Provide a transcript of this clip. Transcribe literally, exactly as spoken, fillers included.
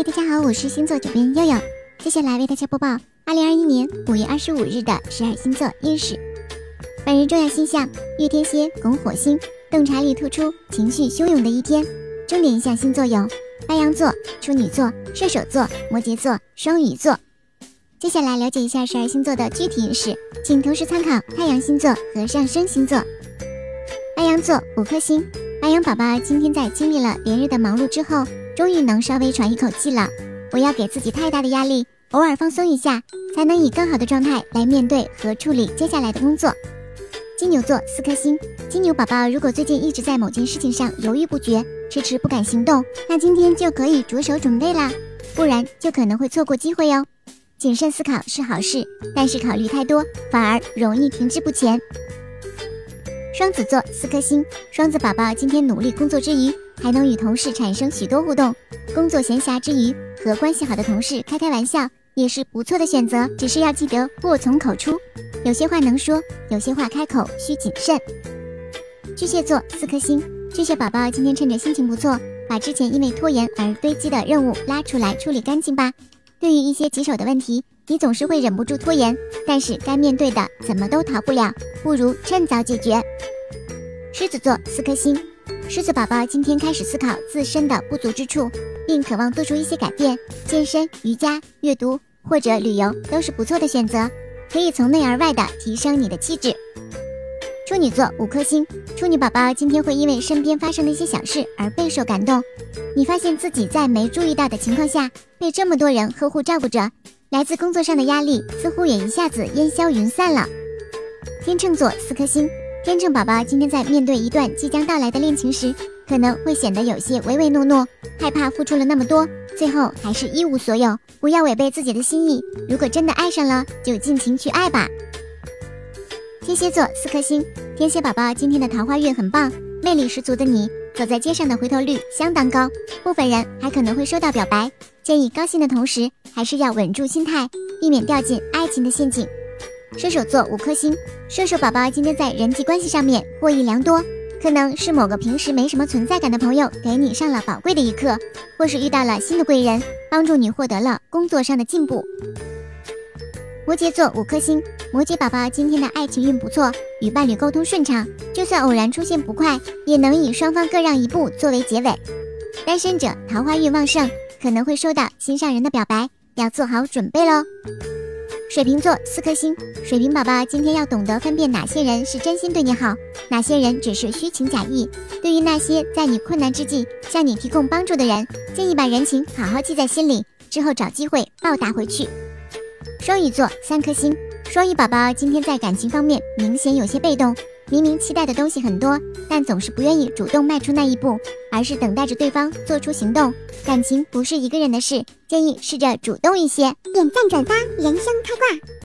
嗨，大家好，我是星座主编悠悠，接下来为大家播报二零二一年五月二十五日的十二星座运势。本日重要星象：月天蝎拱火星，洞察力突出，情绪汹涌的一天。重点一项星座有白羊座、处女座、射手座、摩羯座、双鱼座。接下来了解一下十二星座的具体运势，请同时参考太阳星座和上升星座。白羊座五颗星，白羊宝宝今天在经历了连日的忙碌之后，终于能稍微喘一口气了。不要给自己太大的压力，偶尔放松一下，才能以更好的状态来面对和处理接下来的工作。金牛座四颗星，金牛宝宝如果最近一直在某件事情上犹豫不决，迟迟不敢行动，那今天就可以着手准备啦，不然就可能会错过机会哦。谨慎思考是好事，但是考虑太多反而容易停滞不前。双子座四颗星，双子宝宝今天努力工作之余，还能与同事产生许多互动，工作闲暇之余和关系好的同事开开玩笑也是不错的选择，只是要记得祸从口出，有些话能说，有些话开口需谨慎。巨蟹座四颗星，巨蟹宝宝今天趁着心情不错，把之前因为拖延而堆积的任务拉出来处理干净吧。对于一些棘手的问题，你总是会忍不住拖延，但是该面对的怎么都逃不了，不如趁早解决。狮子座四颗星，狮子宝宝今天开始思考自身的不足之处，并渴望做出一些改变，健身、瑜伽、阅读或者旅游都是不错的选择，可以从内而外的提升你的气质。处女座五颗星，处女宝宝今天会因为身边发生的一些小事而备受感动，你发现自己在没注意到的情况下被这么多人呵护照顾着，来自工作上的压力似乎也一下子烟消云散了。天秤座四颗星，天秤宝宝今天在面对一段即将到来的恋情时，可能会显得有些唯唯诺诺，害怕付出了那么多，最后还是一无所有，不要违背自己的心意，如果真的爱上了，就尽情去爱吧。天蝎座四颗星，天蝎宝宝今天的桃花运很棒，魅力十足的你，走在街上的回头率相当高，部分人还可能会收到表白，建议高兴的同时，还是要稳住心态，避免掉进爱情的陷阱。射手座五颗星，射手宝宝今天在人际关系上面获益良多，可能是某个平时没什么存在感的朋友给你上了宝贵的一课，或是遇到了新的贵人，帮助你获得了工作上的进步。摩羯座五颗星，摩羯宝宝今天的爱情运不错，与伴侣沟通顺畅，就算偶然出现不快，也能以双方各让一步作为结尾。单身者桃花运旺盛，可能会收到心上人的表白，要做好准备咯。水瓶座四颗星，水瓶宝宝今天要懂得分辨哪些人是真心对你好，哪些人只是虚情假意。对于那些在你困难之际向你提供帮助的人，建议把人情好好记在心里，之后找机会报答回去。双鱼座三颗星，双鱼宝宝今天在感情方面明显有些被动，明明期待的东西很多，但总是不愿意主动迈出那一步，而是等待着对方做出行动。感情不是一个人的事，建议试着主动一些。 点赞转发，人生开挂。